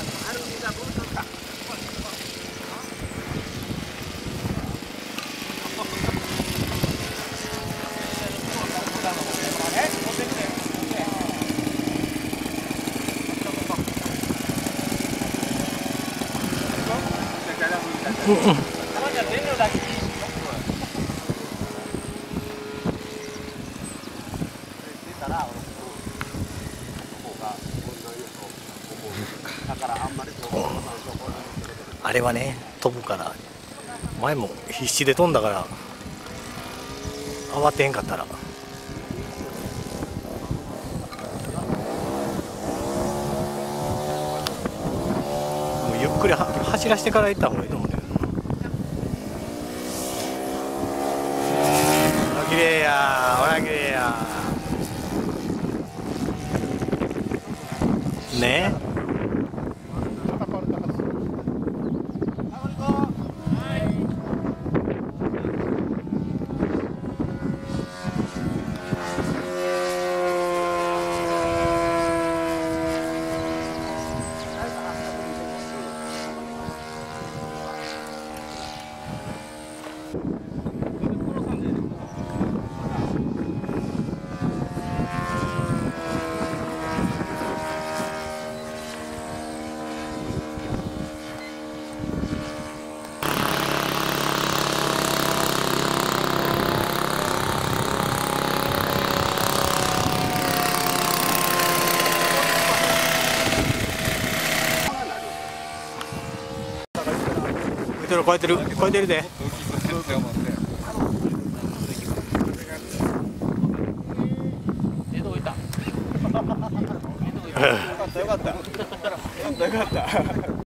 あれはね、飛ぶから前も必死で飛んだから慌てへんかったら。もうゆっくり走らせてから行った方がいいと思うんだよな。綺麗やー、ほら綺麗やーね。超えてる超えてるで。よかったよかったよかった。